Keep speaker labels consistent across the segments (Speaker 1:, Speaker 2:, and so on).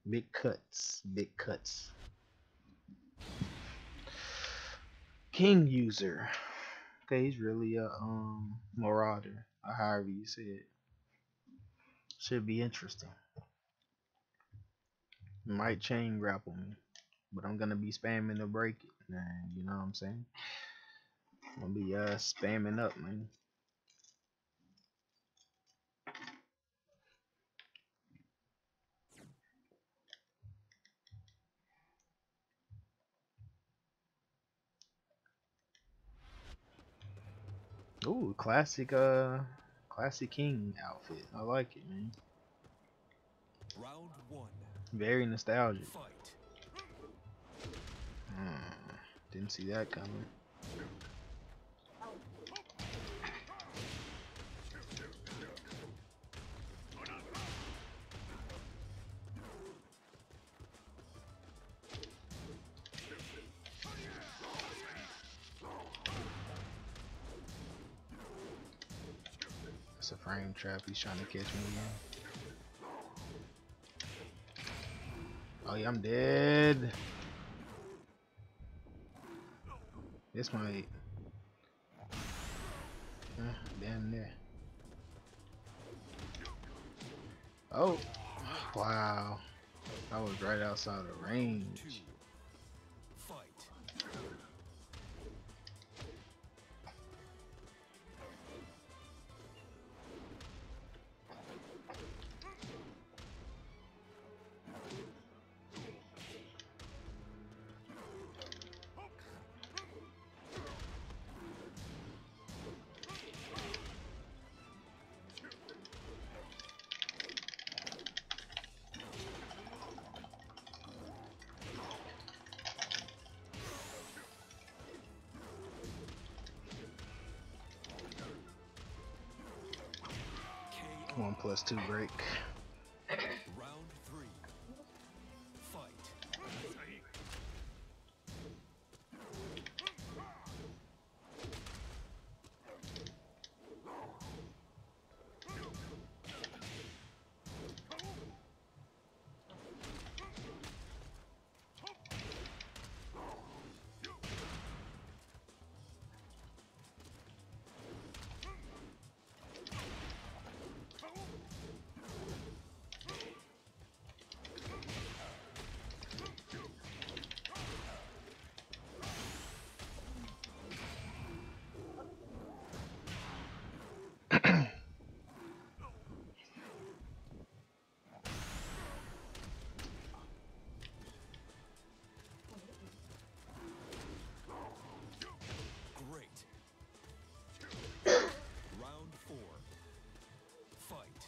Speaker 1: Big cuts. Big cuts. King user. Okay, he's really a marauder, or however you say it. Should be interesting. Might chain grapple me, but I'm gonna be spamming to break it. Man, you know what I'm saying? I'm gonna be spamming up, man. Ooh, classic king outfit. I like it, man.
Speaker 2: Round one.
Speaker 1: Very nostalgic.
Speaker 2: Fight.
Speaker 1: Didn't see that coming. It's a frame trap. He's trying to catch me again. Oh yeah, I'm dead. This might. Damn there. Oh, wow. I was right outside of
Speaker 2: Round two.
Speaker 1: range.
Speaker 2: Fight. KO.
Speaker 1: 1+2 break.
Speaker 2: Round three. Fight. Great. Round four. Fight.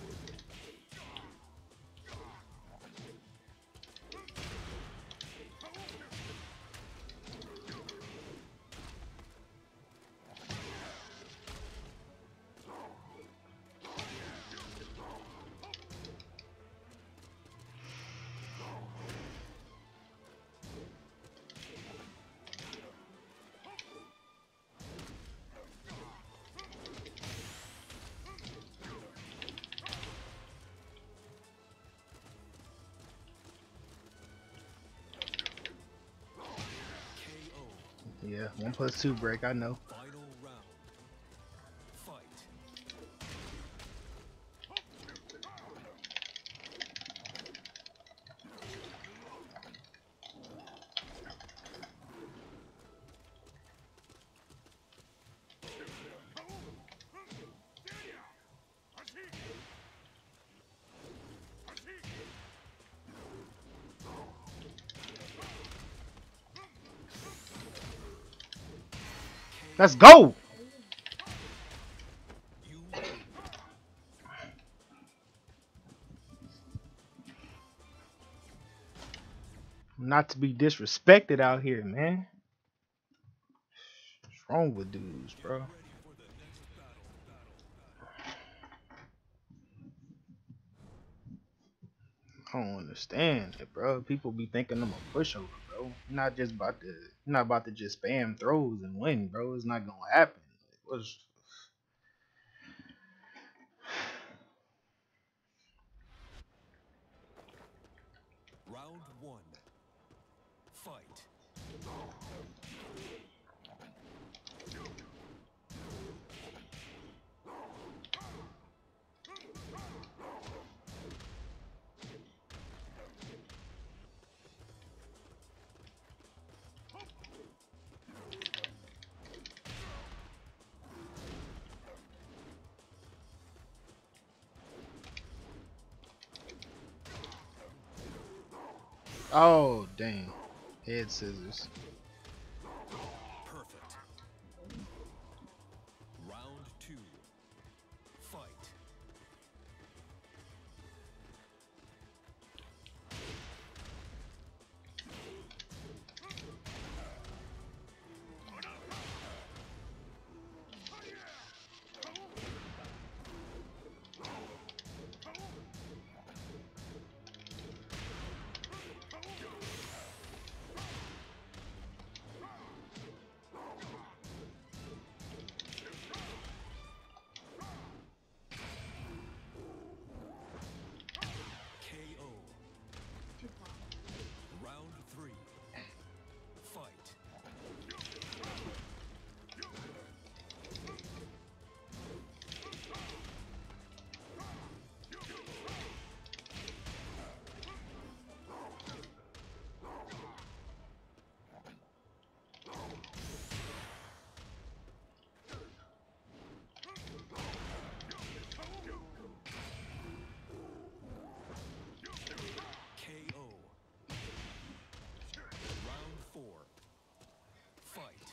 Speaker 2: KO.
Speaker 1: Yeah, 1+2 break. I know.
Speaker 2: Final round. Fight.
Speaker 1: Let's
Speaker 2: KO.
Speaker 1: go.
Speaker 2: You win.
Speaker 1: Not to be disrespected out here, man. What's wrong with dudes,
Speaker 2: Get
Speaker 1: bro?
Speaker 2: ready for the next battle.
Speaker 1: I don't understand it, bro. People be thinking I'm a pushover, bro. You're not about to just spam throws and win, bro. It's not gonna happen. Like, what's
Speaker 2: Round one. Fight.
Speaker 1: Oh dang. Head scissors.
Speaker 2: Perfect. Round two. Fight. KO. Round three. Fight. KO. Round four. Fight.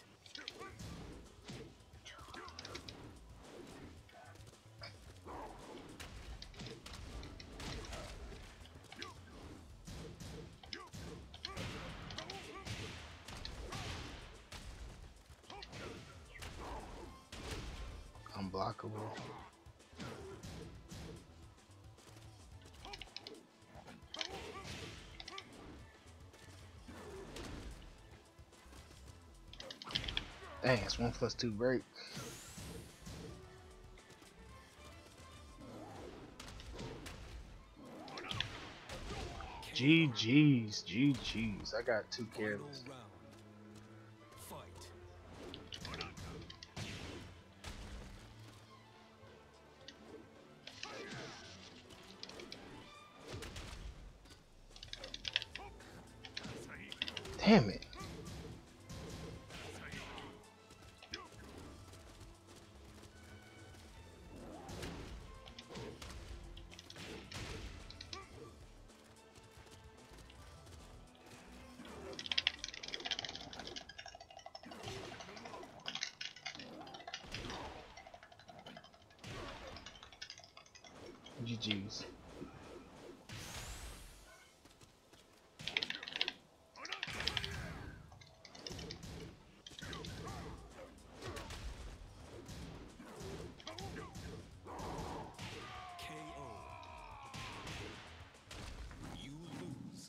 Speaker 1: Unblockable. Dang, it's 1+2 break. GG's, GG's. I got too
Speaker 2: Final
Speaker 1: careless.
Speaker 2: round. Fight.
Speaker 1: Damn it. GG's.
Speaker 2: KO. You lose.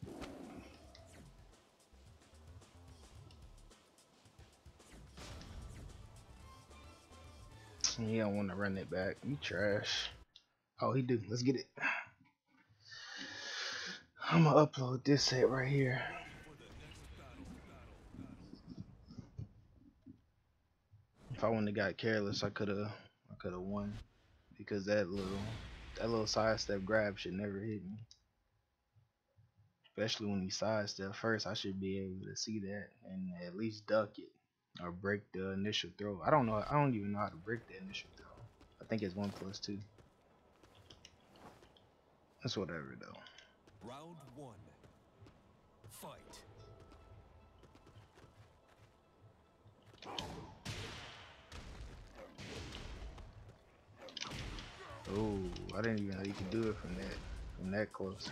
Speaker 1: He don't want to run it back. You trash. Oh, he do. Let's get it. I'm gonna upload this set right here.
Speaker 2: For the next battle.
Speaker 1: If I wouldn't have got careless, I could have won because that little sidestep grab should never hit me. Especially when he sidestep first, I should be able to see that and at least duck it or break the initial throw. I don't know. I don't even know how to break the initial throw. I think it's 1+2. That's whatever though.
Speaker 2: Round one. Fight.
Speaker 1: Oh, I didn't even know you could do it from that close.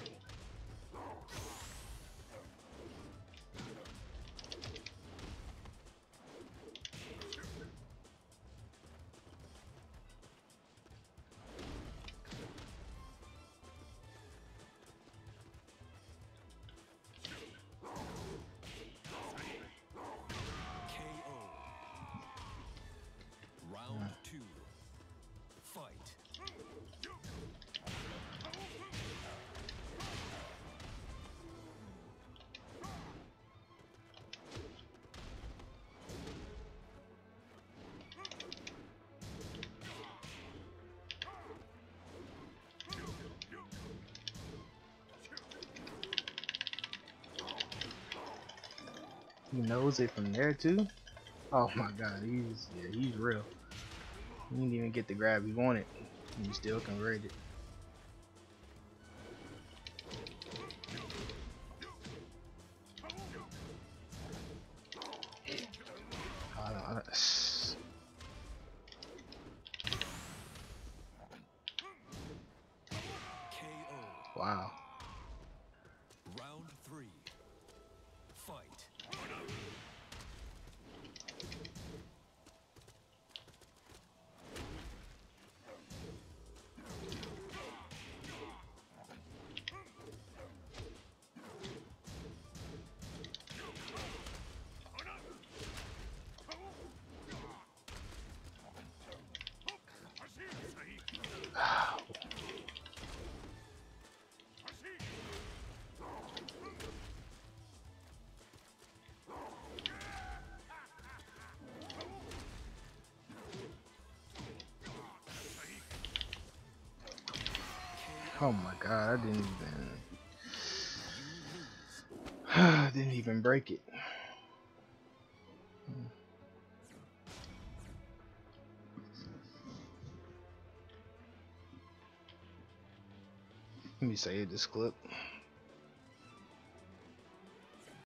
Speaker 2: KO. Round two. Fight.
Speaker 1: He knows it from there too. Oh my god, he's real. He didn't even get the grab he wanted. And he still converted. I don't-
Speaker 2: KO.
Speaker 1: Wow.
Speaker 2: Round 3. Fight.
Speaker 1: Oh my god, I didn't even
Speaker 2: You lose.
Speaker 1: didn't even break it. Let me save this clip.